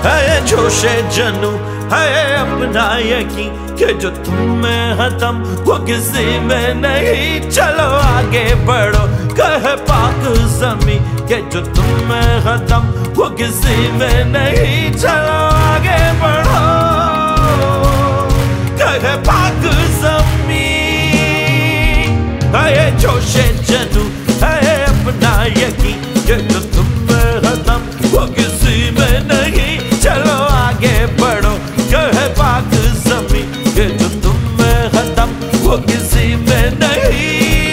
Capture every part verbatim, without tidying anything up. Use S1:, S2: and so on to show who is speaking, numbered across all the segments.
S1: है जोशे जनू, है अपना यकीन कि जो तुम में है दम वो किसी में नहीं। चलो आगे बढ़ो कहे पाक ज़मीं कि जो तुम में है दम वो किसी में नहीं। चलो आगे बढ़ो कहे पाक ज़मीं। है जोशे जनू, है अपना यकीन कि जो तुम में है दम वो किसी में नहीं। चलो आगे बढ़ो कहे पाक ज़मीं कि जो तुम में है दम वो किसी में नहीं।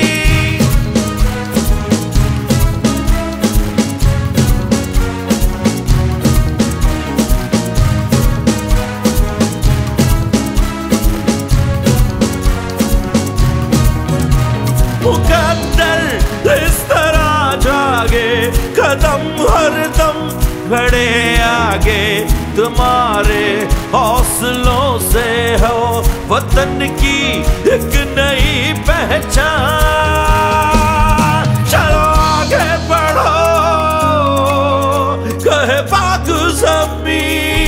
S1: मुकद्दर इस तरह जागे, कदम हर दम बढ़े आगे। तुम्हारे हौसलों से हो वतन की एक नई पहचान। चलो आगे बढ़ो कहे पाक ज़मीं।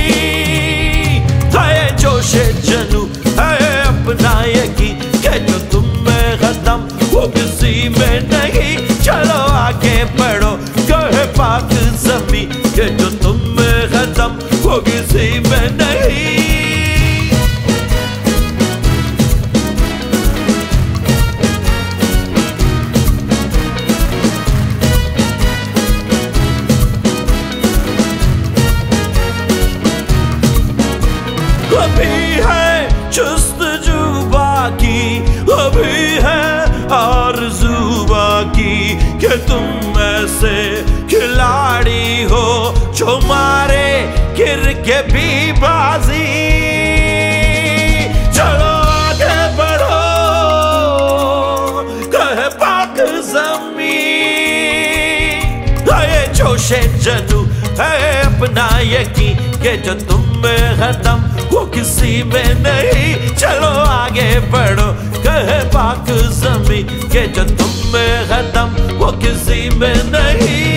S1: है जोशे जनू, है अपना यकीन कि जो तुम में है दम वो किसी में नहीं। चलो आगे बढ़ो कहे पाक ज़मीं कि जो तुम में है दम वो किसी में नहीं। अभी है जुस्तजू बाकी, अभी है आरज़ू बाकी कि तुम ऐसे खिलाड़ी हो जो मारे गिर के भी बाजी। चलो आगे बढ़ो कहे पाक ज़मीं। है जोशे जनू, है अपना यकीन कि जो तुम में है दम वो किसी में नहीं। चलो आगे बढ़ो कहे पाक ज़मीं कि जो तुम में है दम वो किसी में नहीं।